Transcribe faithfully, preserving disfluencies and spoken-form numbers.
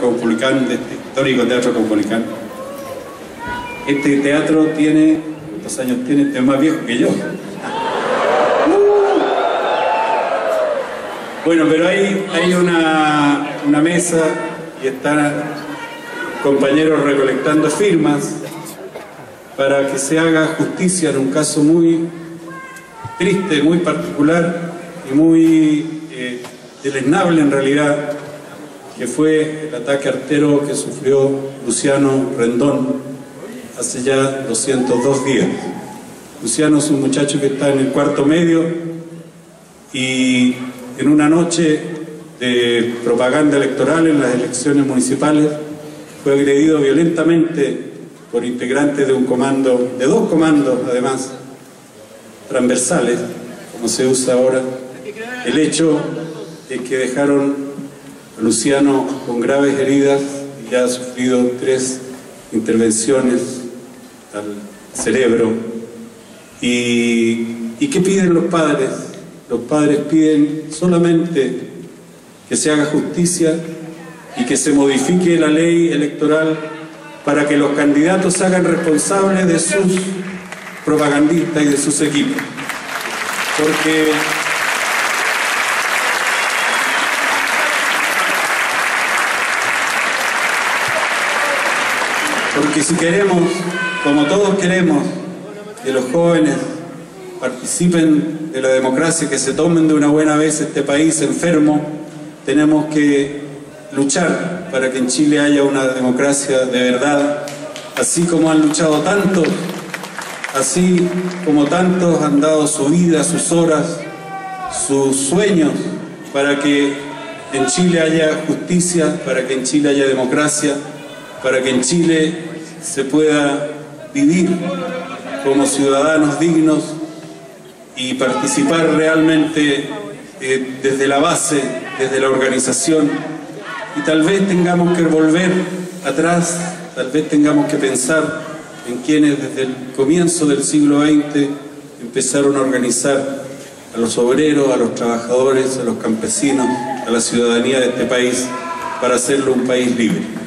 Caupolicán, de este histórico Teatro Caupolicán. Este teatro tiene, ¿cuántos años tiene? Es más viejo que yo. Bueno, pero hay, hay una, una mesa y están compañeros recolectando firmas para que se haga justicia en un caso muy triste, muy particular y muy eh, deleznable en realidad, que fue el ataque artero que sufrió Luciano Rendón hace ya doscientos dos días. Luciano es un muchacho que está en el cuarto medio y en una noche de propaganda electoral en las elecciones municipales fue agredido violentamente por integrantes de un comando, de dos comandos además, transversales, como se usa ahora. El hecho es que dejaron a Luciano con graves heridas y ya ha sufrido tres intervenciones al cerebro. ¿Y, y qué piden los padres? Los padres piden solamente que se haga justicia y que se modifique la ley electoral para que los candidatos se hagan responsables de sus propagandistas y de sus equipos. Porque porque si queremos, como todos queremos, que los jóvenes participen de la democracia, que se tomen de una buena vez este país enfermo, tenemos que luchar para que en Chile haya una democracia de verdad, así como han luchado tantos, así como tantos han dado su vida, sus horas, sus sueños, para que en Chile haya justicia, para que en Chile haya democracia, para que en Chile se pueda vivir como ciudadanos dignos y participar realmente eh, desde la base, desde la organización. Y tal vez tengamos que volver atrás, tal vez tengamos que pensar en quienes desde el comienzo del siglo veinte empezaron a organizar a los obreros, a los trabajadores, a los campesinos, a la ciudadanía de este país para hacerlo un país libre.